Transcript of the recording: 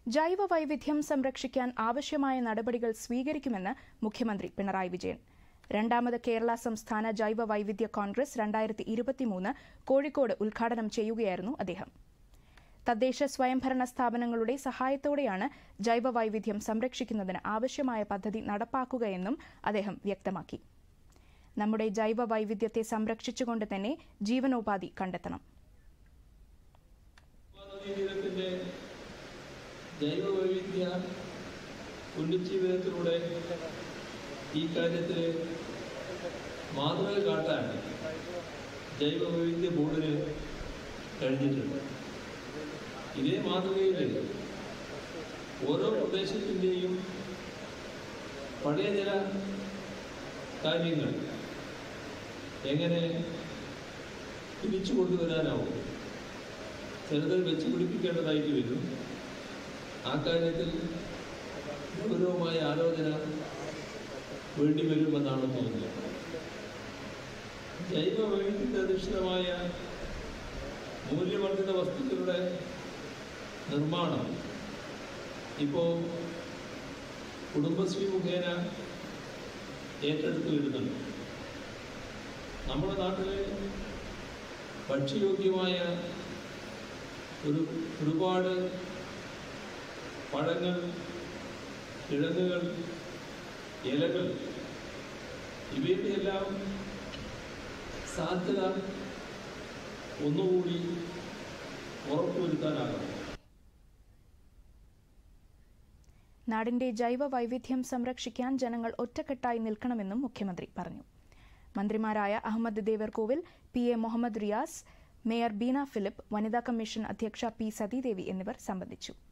ജൈവ വൈവിധ്യം സംരക്ഷിക്കാൻ ആവശ്യമായ നടപടികൾ സ്വീകരിക്കുമെന്ന് മുഖ്യമന്ത്രി പിണറായി വിജയൻ. രണ്ടാമത് കേരള സംസ്ഥാന ജൈവ വൈവിധ്യ കോൺഗ്രസ് 2023 കോഴിക്കോട് ഉദ്ഘാടനം ചെയ്യുകയായിരുന്നു അദ്ദേഹം. തദ്ദേശ സ്വയംഭരണ സ്ഥാപനങ്ങളുടെ സഹായത്തോടെയാണ് ജൈവ വൈവിധ്യം സംരക്ഷിക്കുന്നതിന് ആവശ്യമായ പദ്ധതി നടപ്പാക്കുകയെന്നും അദ്ദേഹം വ്യക്തമാക്കി. നമ്മുടെ ജൈവ വൈവിധ്യത്തെ സംരക്ഷിച്ചുകൊണ്ട് തന്നെ ജീവനോപാധി കണ്ടെത്തണം. ജൈവവൈവിധ്യ പുനരുജ്ജീവനത്തിലൂടെ ഈ കാര്യത്തിൽ മാതൃക കാട്ടാൻ ജൈവവൈവിധ്യ ബോർഡിന് കഴിഞ്ഞിട്ടുണ്ട്. ഇതേ മാതൃകയിൽ ഓരോ പ്രദേശത്തിൻ്റെയും പഴയ ചില കാര്യങ്ങൾ എങ്ങനെ തിരിച്ചു കൊണ്ടുവരാനാവും, ചിലത് വെച്ച് പിടിപ്പിക്കേണ്ടതായിട്ട് വരും. ആ കാര്യത്തിൽ ഗൗരവമായ ആലോചന വേണ്ടിവരുമെന്നാണ് തോന്നുന്നത്. ജൈവ വൈവിധ്യാധിഷ്ഠിതമായ മൂല്യവർദ്ധിത വസ്തുക്കളുടെ നിർമ്മാണം ഇപ്പോൾ കുടുംബശ്രീ മുഖേന ഏറ്റെടുത്തു വരുന്നുണ്ട്. നമ്മുടെ നാട്ടിലെ ഭക്ഷ്യയോഗ്യമായ ഒരുപാട് പഴങ്ങൾ, കിഴങ്ങുകൾ, ഇലകൾ ഇവയുടെ എല്ലാം സാധ്യത ഒന്നുകൂടി ഉറപ്പുവരുത്താനാകണം. നാടിന്റെ ജൈവ വൈവിധ്യം സംരക്ഷിക്കാൻ ജനങ്ങൾ ഒറ്റക്കെട്ടായി നിൽക്കണമെന്നും മുഖ്യമന്ത്രി പറഞ്ഞു. മന്ത്രിമാരായ അഹമ്മദ് ദേവർകോവിൽ, PA മുഹമ്മദ് റിയാസ്, മേയർ ബീന ഫിലിപ്പ്, വനിതാ കമ്മീഷൻ അധ്യക്ഷ P സതീദേവി എന്നിവർ സംബന്ധിച്ചു.